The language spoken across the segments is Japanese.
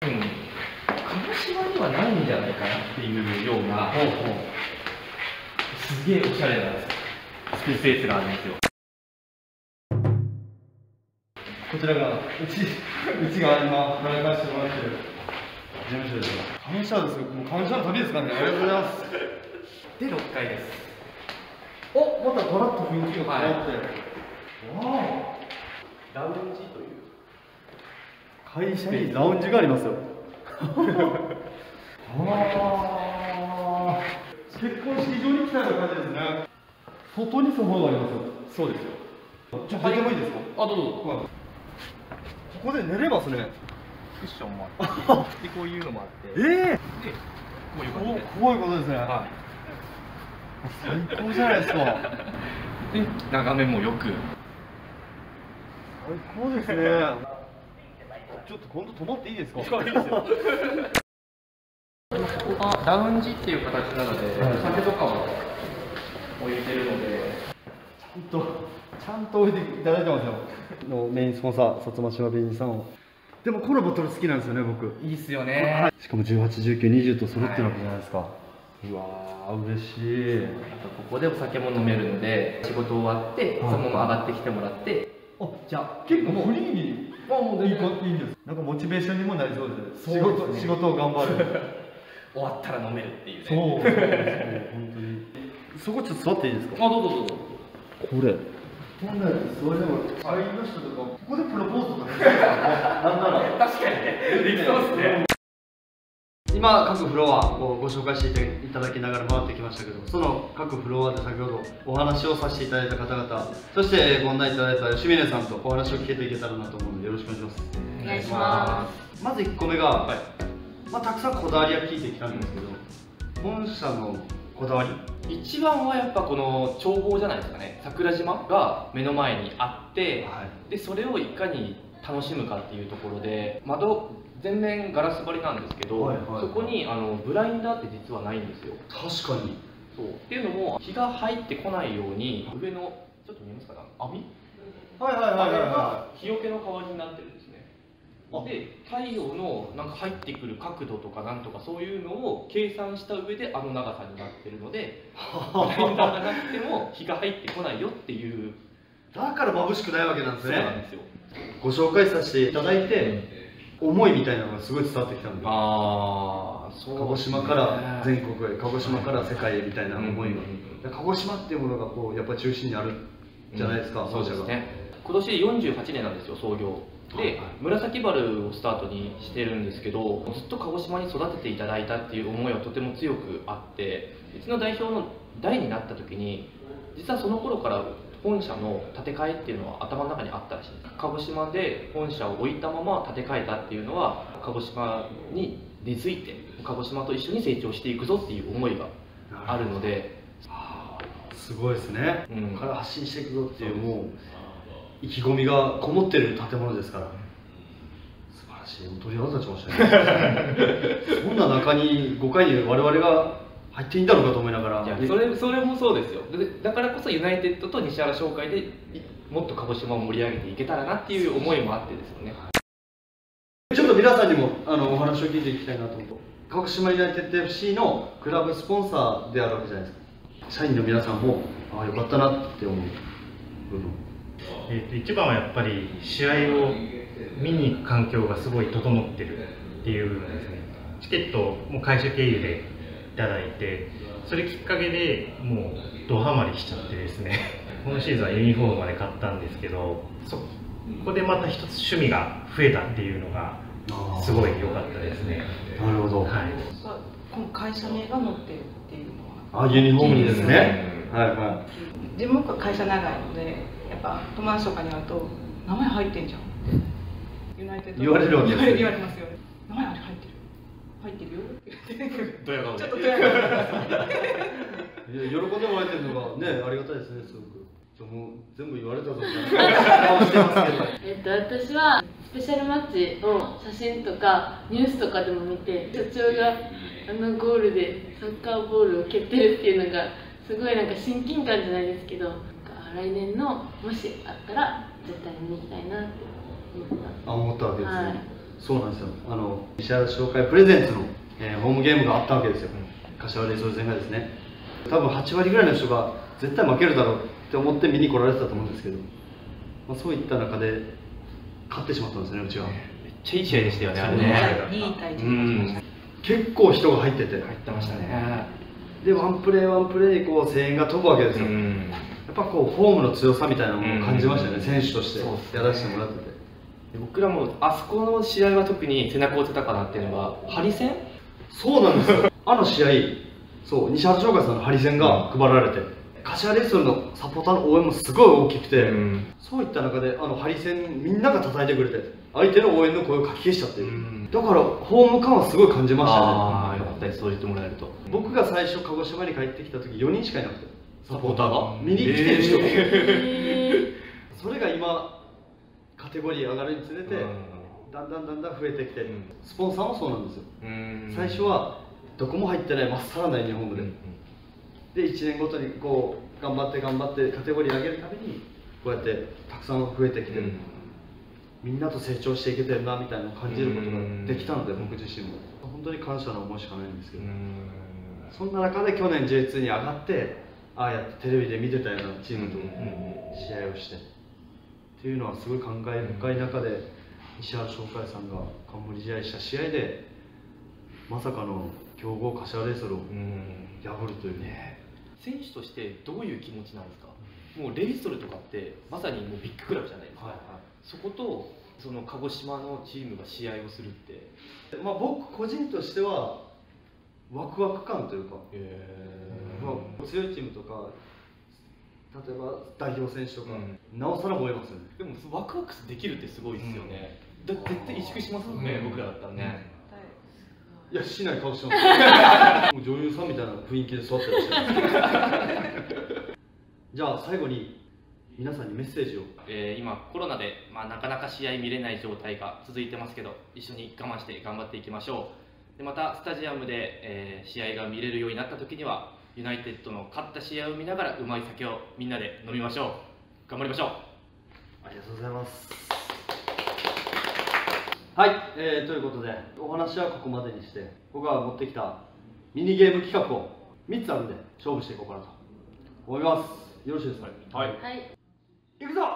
鹿児島にはないんじゃないかなっていうような、すげえおしゃれなスペースがあるんですよ。 こちらがうちが今働かせてもらってる事務所です。感謝ですよ。もう感謝の旅ですからね。ありがとうございます。 で6階です。 お、またガラッと雰囲気が変わって。わあ。 ラウンジという会社にラウンジがありますよ。結婚式場に来たような感じですね。外にソファがありますよ。 そうですよ。 ちょっと出てもいいですか。 あ、どうぞ。 ここで寝れますね。 クッションもあってでこういうのもあってでこういう感じでこういうことですね。 はい最高じゃないですか。 で眺めもよく最高ですね。ちょっと今度泊まっていいですか。 いいですよ。ここがラウンジっていう形なので、酒とかも置いてるのでちゃんと置いていただいてますよ。のメインスポンサー、薩摩島ビーンさんを。でもこのボトル好きなんですよね、僕。 いいっすよね。 しかも18、19、20と揃ってるわけじゃないですか。うわー、嬉しい。 あとここでお酒も飲めるので、仕事終わってそのまま上がってきてもらって、 じゃあ結構フリーにもういいんです。なんかモチベーションにもなりそうです。仕事を頑張る。 終わったら飲めるっていうね。 そう本当に。そこちょっと座っていいですか。 あ、どうぞどうぞ。 これ本来それでも会員の人とかここでプロポーズとかできるんですか。なんなら確かにね、できそうですね。 今各フロアをご紹介していただきながら回ってきましたけど、その各フロアで先ほどお話をさせていただいた方々、そしてご案内いただいた吉峰さんとお話を聞けていけたらなと思うのでよろしくお願いします。 お願いします。 まず1個目が、たくさんこだわりは聞いてきたんですけど、本社のこだわり一番はやっぱこの眺望じゃないですかね。桜島が目の前にあって、でそれをいかに楽しむかっていうところで、窓全面ガラス張りなんですけど、そこにブラインダーって実はないんですよ。 確かに。 そうっていうのも日が入ってこないように上のちょっと見えますかね、網あれが日よけの代わりになってるんですね。で太陽のなんか入ってくる角度とかなんとかそういうのを計算した上であの長さになってるので、ブラインダーがなくても日が入ってこないよっていう。 だから眩しくないわけなんですね。 そうなんですよ。 ご紹介させていただいて、思いみたいなのがすごい伝わってきたんで、 ああ、そう、 鹿児島から全国へ、鹿児島から世界へみたいな思いが、鹿児島っていうものがこうやっぱり中心にあるじゃないですか。 そうですね。今年48年なんですよ、創業で。紫原をスタートにしてるんですけど、ずっと鹿児島に育てていただいたっていう思いはとても強くあって、うちの代表の代になった時に実はその頃から本社の建て替えっていうのは頭の中にあったらしいんです。鹿児島で本社を置いたまま建て替えたっていうのは、鹿児島に根付いて鹿児島と一緒に成長していくぞっていう思いがあるので、 すごいですね。ここから発信していくぞっていうもう意気込みがこもってる建物ですから。素晴らしい。鳥肌立ちましたね。そんな中に5階に我々が入っていいんだろうかと思いながら。 いや、それもそうですよ。だからこそユナイテッドと西原商会でもっと鹿児島を盛り上げていけたらなっていう思いもあってですよね。 ちょっと皆さんにもお話を聞いていきたいなと思うと、鹿児島ユナイテッド FC のクラブスポンサーであるわけじゃないですか。社員の皆さんもよかったなって思う部分。 一番はやっぱり試合を見に行く環境がすごい整ってるっていう部分ですね。チケットも会社経由でいただいて、それきっかけでもうドハマりしちゃってですね、今シーズンはユニフォームまで買ったんですけど、そこでまた一つ趣味が増えたっていうのがすごい良かったですね。 なるほど。 この会社名が載ってるっていうのはユニフォームにですね。 自分は会社長いので、やっぱ友達とかに会うと名前入ってんじゃんユナイテッド言われるわけですね。 言われますよね。名前あれ入ってるよって言ってドヤ顔でちょっとドヤ顔で喜んでもらえてるのがね、ありがたいですね。すごくもう全部言われたぞって顔してますけど。 私はスペシャルマッチを写真とかニュースとかでも見て、社長がゴールでサッカーボールを蹴ってるっていうのがすごいなんか親近感じゃないですけど、来年のもしあったら絶対見に行きたいなって思った思ったわけですね。 そうなんですよ。石原商会プレゼンツの、ホームゲームがあったわけですよ。柏レイソル戦がですね。多分8割ぐらいの人が絶対負けるだろうって思って見に来られてたと思うんですけど、そういった中で勝ってしまったんですね、うちは。 めっちゃいい試合でしたよね、あれね。 2位対1。 結構人が入ってて。 入ってましたね。 で、ワンプレーワンプレーにこう声援が飛ぶわけですよ。やっぱこう、ホームの強さみたいなものを感じましたね、選手としてやらせてもらってて。 僕らもあそこの試合は特に背中を押せたかなっていうのが、ハリセン。 そうなんですよ。あの試合、そう、西原商会さんのハリセンが配られて、柏レイソルのサポーターの応援もすごい大きくて、そういった中でハリセンみんなが叩いてくれて、相手の応援の声をかき消しちゃってる、だからホーム感はすごい感じましたね。 ああ、よかったです、そう言ってもらえると。 僕が最初鹿児島に帰ってきた時4人しかいなくて、サポーターが見に来てる人が、それが今カテゴリー上がるにつれて、だんだん増えてきて、スポンサーもそうなんですよ。最初はどこも入ってないまっさらなユニフォームで、で1年ごとにこう頑張ってカテゴリー上げるためにこうやってたくさん増えてきてる、みんなと成長していけてるなみたいなのを感じることができたので、僕自身も本当に感謝の思いしかないんですけど、そんな中で去年 J2 に上がって、ああやってテレビで見てたようなチームと試合をしてっていうのはすごい感慨深い中で、石原商会さんが冠試合した試合でまさかの強豪柏レイソルを破るというね。 選手としてどういう気持ちなんですか。もうレイソルとかってまさにもうビッグクラブじゃないですか、そことその鹿児島のチームが試合をするって、 僕個人としてはワクワク感というか、強いチームとか例えば代表選手とか、なおさら思いますよね。 でもワクワクできるってすごいですよね、絶対萎縮しますもんね、僕らだったらね。 いや、しない顔してますもう女優さんみたいな雰囲気で座ってらっしゃるじゃあ最後に皆さんにメッセージを。 今コロナで、なかなか試合見れない状態が続いてますけど、一緒に我慢して頑張っていきましょう。でまたスタジアムで、試合が見れるようになった時にはユナイテッドの勝った試合を見ながらうまい酒をみんなで飲みましょう。頑張りましょう。 ありがとうございます。はい、ということでお話はここまでにして、僕が持ってきたミニゲーム企画を3つあるんで勝負していこうかなと思います。よろしいですか。 はい、 いくぞ。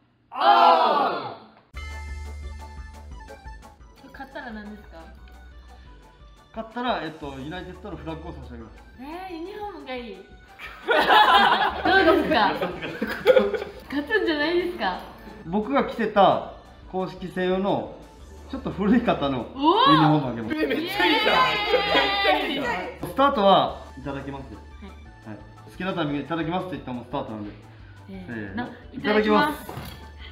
買ったら何ですか。 勝ったら、ユナイテッドのフラッグを差し上げます。 ユニフォームがいいどうですか。勝つんじゃないですか。 僕が着てた公式専用のちょっと古い方のユニフォームあげます。 めっちゃいいじゃん。 スタートはいただきます。はい、好きなタイミングでいただきますって言ったらもうスタートなんで。いただきます。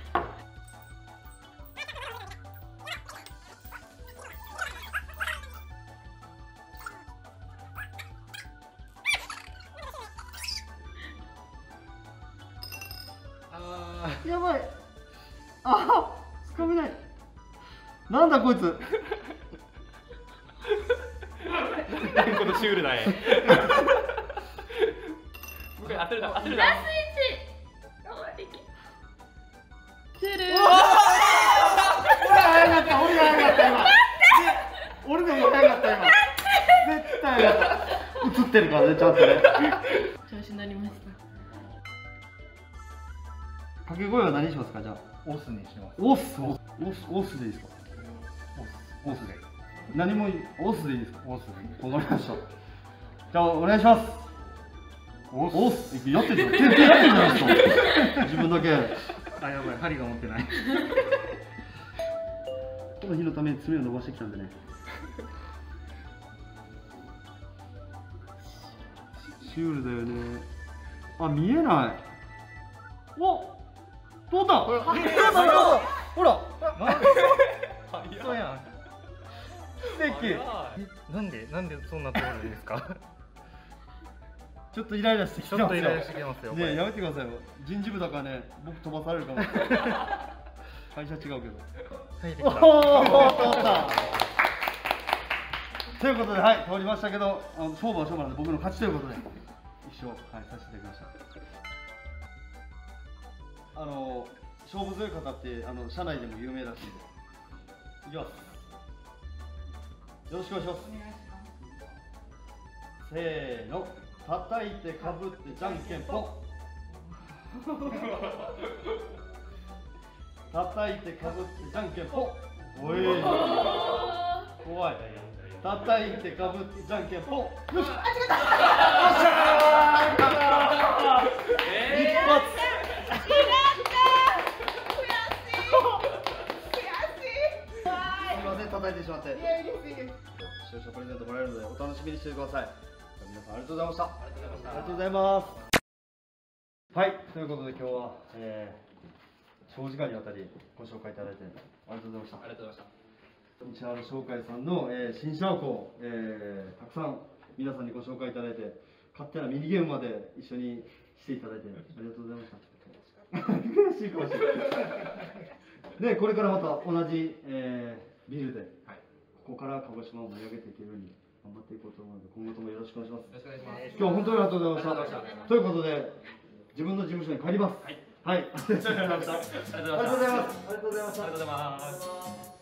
やばい。つかめない。なんだこいつ。 このシュールな絵。僕当てるな。 ラスイチ。 俺でも早かった今。絶対早かった。映ってるからね、ちゃんとね。 調子乗りました。 掛け声は何しますか。じゃあオスにします。 オスでいいですか。オスで何もオスでいいですか。 オスでわかりました。じゃあお願いします。オスやってるじゃないですか。自分だけ。 あ、やばい、針が持ってない。 この日のために爪を伸ばしてきたんでね。シュールだよね。あ、見えない。お、どうだ。ほら。 そうやん。 素敵。 なんでそんなところですか。 ちょっとイライラしてきてますよ。 ちょっとイライラしてきてますよ。 ねえ、やめてくださいよ。人事部だからね、僕飛ばされるかも。会社違うけど。 はい、できた。 おお、通った。ということで、はい、通りましたけど、勝負は勝負なんで、僕の勝ちということで。一生、はい、させていただきました。勝負強い方って、社内でも有名らしいんで。いきます。 ろしくお願いします。 お願いします。 せーの、叩いてかぶってじゃんけんぽん。叩いてかぶってじゃんけんぽん。おい。怖い。叩いてかぶってじゃんけんぽん。よし。あ、違った。一発。すみません、叩いてしまって。いや、嬉しいです。視聴者プレゼントもらえるので、お楽しみにしてください。皆さん、ありがとうございました。ありがとうございます。はい、ということで、今日は、長時間にわたりご紹介いただいて、ありがとうございました。 ありがとうございました。 市原商会さんの、新車をこう、たくさん皆さんにご紹介いただいて、勝手なミニゲームまで一緒にしていただいて、ありがとうございました。悔しいかもしれない。で、これからまた同じ、ビルで、はい、ここから鹿児島を盛り上げていけるように頑張っていこうと思うので、今後ともよろしくお願いします。よろしくお願いします。今日は本当にありがとうございました。ということで、自分の事務所に帰ります。はい。はい。ありがとうございます。ありがとうございます。ありがとうございました。ありがとうございます。